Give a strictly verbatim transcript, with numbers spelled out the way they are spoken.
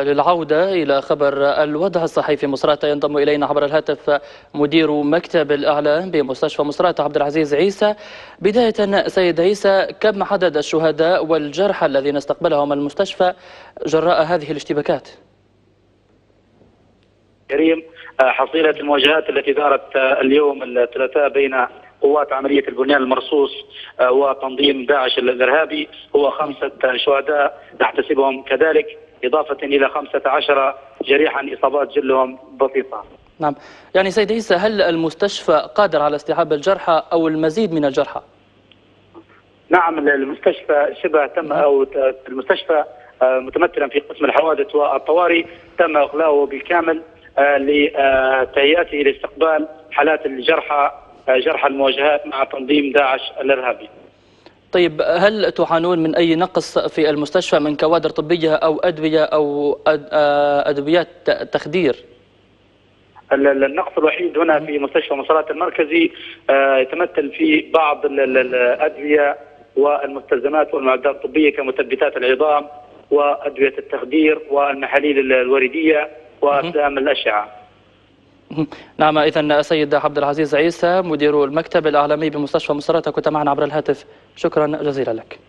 وللعودة إلى خبر الوضع الصحي في مصراتة ينضم إلينا عبر الهاتف مدير مكتب الإعلام بمستشفى مصراتة عبد العزيز عيسى. بداية سيد عيسى، كم عدد الشهداء والجرحى الذين استقبلهم المستشفى جراء هذه الاشتباكات؟ كريم، حصيلة المواجهات التي دارت اليوم الثلاثاء بين قوات عملية البنيان المرصوص وتنظيم داعش الإرهابي هو خمسة شهداء نحتسبهم كذلك، إضافة إلى خمسة عشر جريحا إصابات جلهم بسيطة. نعم، يعني سيد عيسى، هل المستشفى قادر على استيعاب الجرحى أو المزيد من الجرحى؟ نعم، المستشفى شبه تم أو المستشفى متمثلا في قسم الحوادث والطوارئ تم إغلاقه بالكامل لتهيئته لاستقبال حالات الجرحى جرحى المواجهات مع تنظيم داعش الإرهابي. طيب، هل تعانون من أي نقص في المستشفى من كوادر طبية أو أدوية أو أدويات تخدير؟ النقص الوحيد هنا في مستشفى مصراتة المركزي يتمثل في بعض الأدوية والمستلزمات والمعدات الطبية كمثبتات العظام وأدوية التخدير والمحاليل الوردية وأفلام الأشعة. نعم، إذن سيد عبد العزيز عيسى مدير المكتب الإعلامي بمستشفى مصراتة كنت معنا عبر الهاتف، شكرا جزيلا لك.